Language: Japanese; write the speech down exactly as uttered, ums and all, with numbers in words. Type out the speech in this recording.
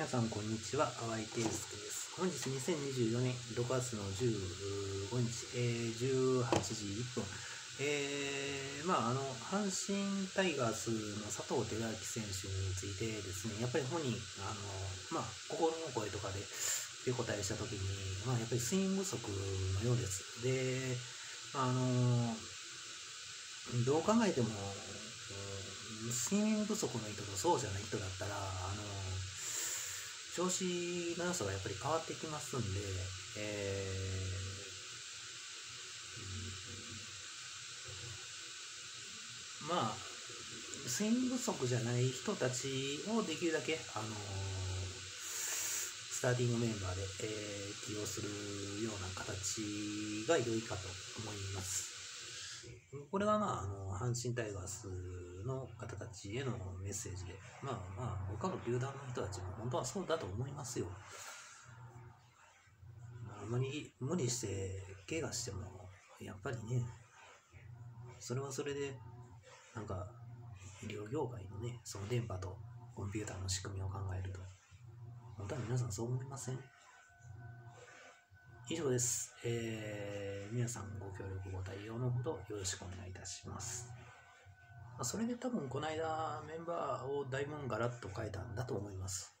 さんこんにちは、淡井圭介です。本日にせんにじゅうよねんろくがつのじゅうごにち、えー、じゅうはちじいっぷん、えー、まああの阪神タイガースの佐藤輝明選手についてですね、やっぱり本人あのまあ心の声とかでお答えしたときに、まあやっぱりスイング不足のようです。で、あのどう考えても、うん、睡眠不足の人とそうじゃない人だったら、あの調子の良さがやっぱり変わってきますんで、えー、まあ、睡眠不足じゃない人たちをできるだけ、あのスターティングメンバーで、えー、起用するような形が良いかと思います。これはまあ、あの阪神タイガースの方たちへのメッセージで、まあまあ、他の球団の人たちも本当はそうだと思いますよ。あまり無理して怪我しても、やっぱりね、それはそれで、なんか、医療業界のね、その電波とコンピューターの仕組みを考えると、本当は皆さんそう思いません？以上です。えー、皆さんご協力ご対応のほどよろしくお願いいたします。それで多分この間メンバーをだいぶガラッと変えたんだと思います。